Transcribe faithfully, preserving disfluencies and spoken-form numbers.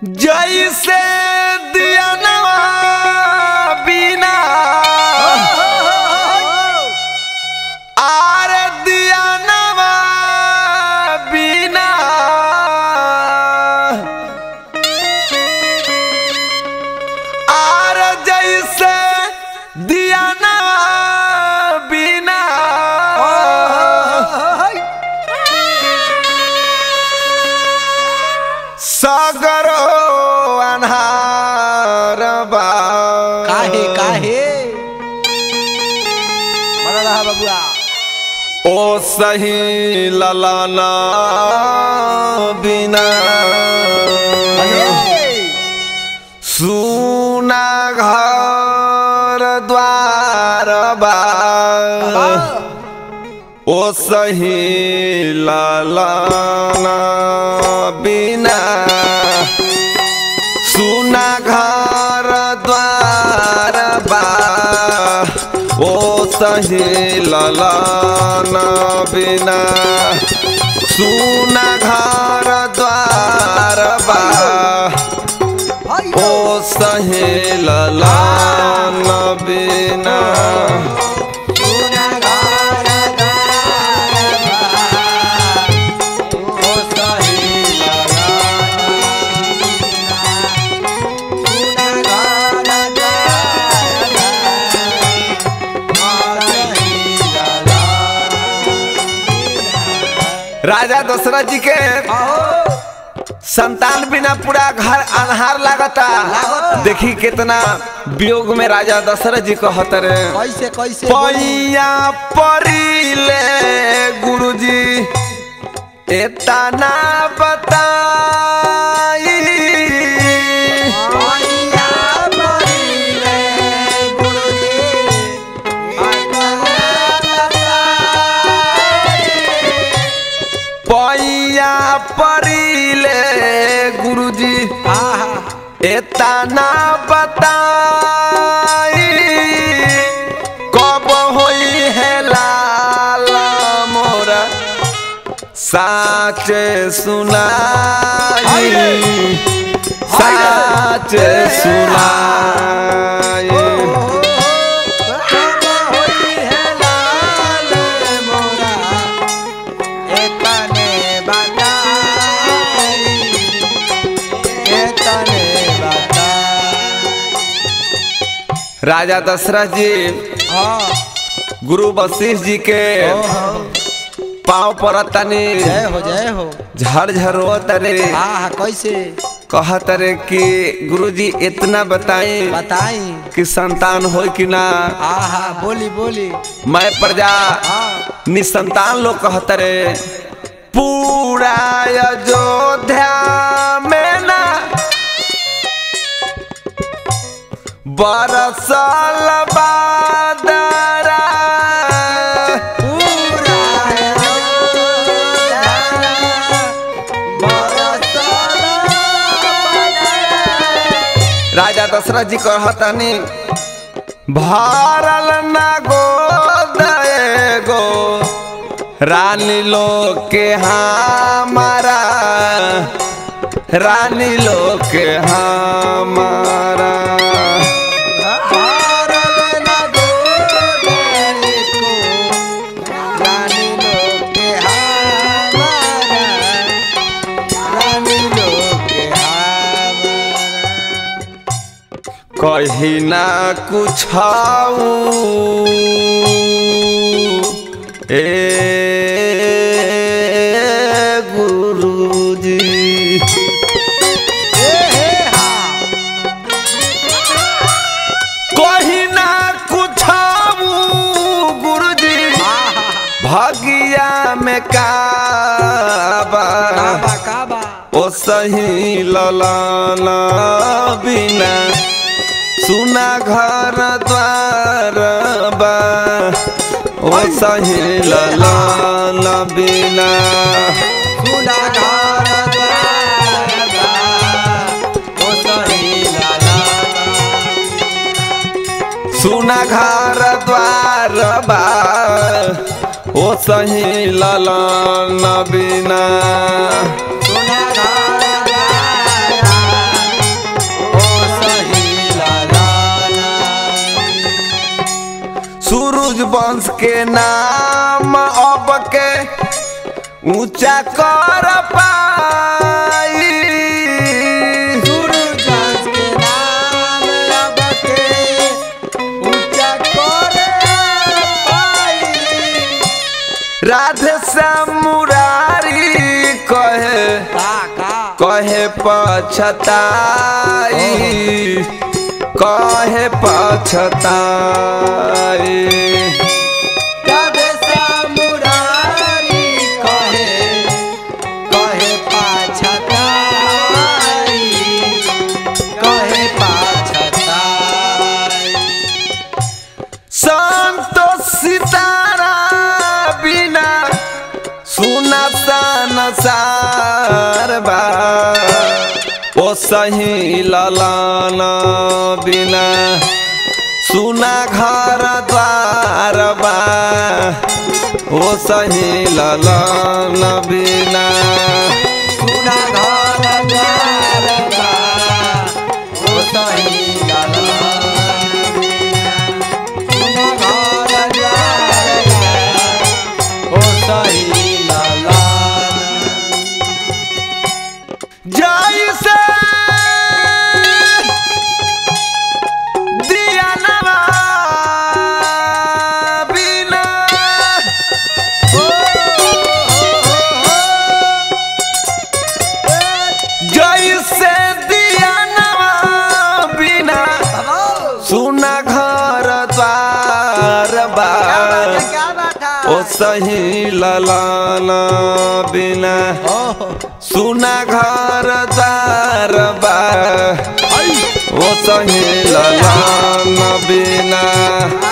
जैसे दिया नवा बिना आर दिया नवा बिना आर जैसे दिया नवा बिना सागरो अन्हार बा काहे काहे बड़ा रहा बबुआ ओ सही ललाना बिना सुना घर द्वार बा ओ सही ललाना बिना सुना घर द्वार बा ओ सही ललाना बिना सुना घर द्वार बा ओ सही ललाना बिना राजा दशरथ जी के संतान बिना पूरा घर अन्हार लागता। देखी कितना वियोग में राजा दशरथ जी कहत रे कैसे कैसे पैया परिले गुरुजी एतना बताई पैया परिले गुरुजी एतना बताई कब होई है लाल मोरा साचे सुनाई साचे सुनाई राजा दशरथ जी गुरु वशिष्ठ जी के पाँव पर तनी जय हो जय हो झर झरो तरे कैसे कहत रे कि गुरुजी इतना बताई बताई कि संतान हो कि ना। आहा बोली बोली मैं प्रजा निसंतान लोग कहत रे पूरा अयोध्या में ना बरसल बादरा पूरा बरसल राजा दशरथ जी कहतनी भारल ना गोद एगो रानी लोग के हमारा रानी लोग के हमारा कहीं ना कुछ ए गुरुजी कहीं ना कुछ गुरुजी भागिया में काबा काबा ओ सही ललाना बिना सुना घर द्वार बा ओ सही ललाना बिना सुना घर द्वार बा ओ सही ललाना सुना घर द्वार बा ओ सही ललाना बिना सुना घर द्वार के नाम अब के ऊंचा कर पाई सूरजगंज के नाम अब के ऊंचा कर पाई राधे श्याम मुरारी कहे का का कहे पछताई कहे पछताई राधे श्याम मुरारी कहे कहे पाछताई कहे पाछताई संतोष सितारा बिना सुना संसार बा ओ सही ललाना बिना सुना घर द्वार बा ओ सही ललाना बिना सुना घर द्वार बा ओ सही ललन सुना घर द्वार बा ओ सही ललन जैसे दिया नवा बिना ओ जैसे दिया नवा बिना सुना घर द्वार बा क्या बात है ओ सही ललाना बिना सुना घर द्वार बा ओ सही ललाना बिना